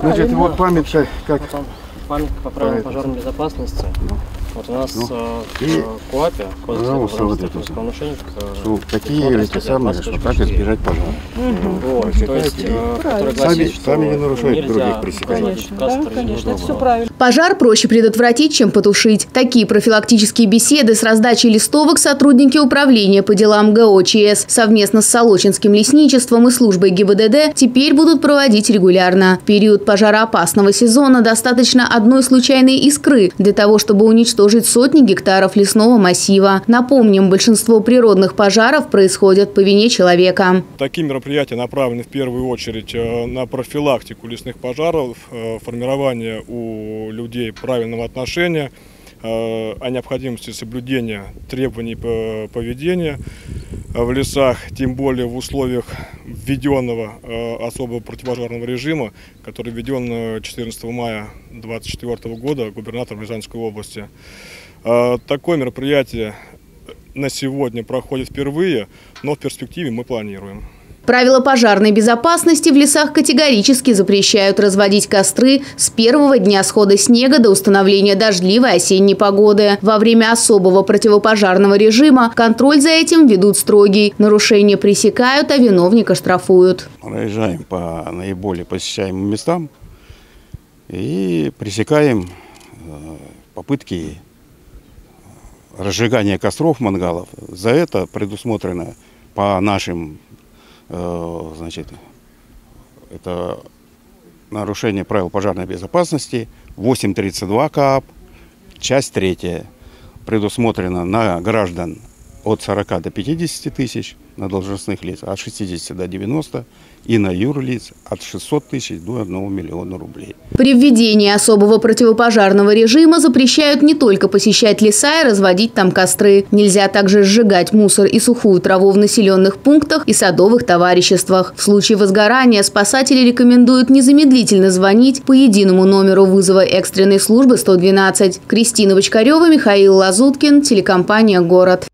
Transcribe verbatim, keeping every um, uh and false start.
Значит, вот памятка, как... Памятка по правилам пожарной безопасности. Ну. Вот у нас Ну. э, И, в КОАПе, пожалуйста, вот это что такие это самое, что как избежать пожара. Угу. Вот, то есть, э, который сами, гласит, сами не нарушают других нельзя пресекать. разводить Да, кастры. конечно, это все правильно. Пожар проще предотвратить, чем потушить. Такие профилактические беседы с раздачей листовок сотрудники управления по делам ГО ЧС совместно с Солочинским лесничеством и службой ГИБДД теперь будут проводить регулярно. В период пожароопасного сезона достаточно одной случайной искры для того, чтобы уничтожить сотни гектаров лесного массива. Напомним, большинство природных пожаров происходят по вине человека. Такие мероприятия направлены в первую очередь на профилактику лесных пожаров, формирование у людей правильного отношения, о необходимости соблюдения требований поведения в лесах, тем более в условиях введенного особого противопожарного режима, который введен четырнадцатого мая две тысячи двадцать четвёртого года губернатором Рязанской области. Такое мероприятие на сегодня проходит впервые, но в перспективе мы планируем. Правила пожарной безопасности в лесах категорически запрещают разводить костры с первого дня схода снега до установления дождливой осенней погоды. Во время особого противопожарного режима контроль за этим ведут строгий. Нарушения пресекают, а виновника штрафуют. Проезжаем по наиболее посещаемым местам и пресекаем попытки разжигания костров, мангалов. За это предусмотрено по нашим Значит, это нарушение правил пожарной безопасности, восемь тридцать два КАП, часть третья, предусмотрена на граждан от сорока до пятидесяти тысяч, на должностных лиц от шестидесяти до девяноста и на юрлиц от шестисот тысяч до одного миллиона рублей. При введении особого противопожарного режима запрещают не только посещать леса и разводить там костры. Нельзя также сжигать мусор и сухую траву в населенных пунктах и садовых товариществах. В случае возгорания спасатели рекомендуют незамедлительно звонить по единому номеру вызова экстренной службы сто двенадцать. Кристина Бочкарева, Михаил Лазуткин, телекомпания «Город».